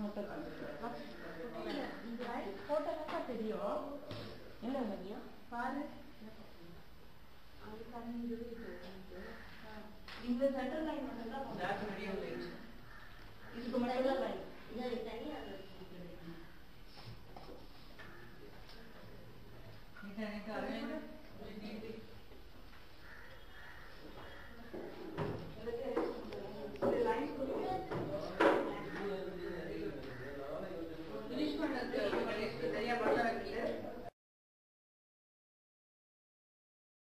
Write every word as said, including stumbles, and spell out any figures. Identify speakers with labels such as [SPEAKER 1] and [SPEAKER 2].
[SPEAKER 1] மட்டும் இந்த லைன் போட்டா தெரியும். என்ன தெரியும் பாரு. இந்த சென்டர் லைன் மட்டும் தான் இதுக்கு மட்டும் தான் லைன்.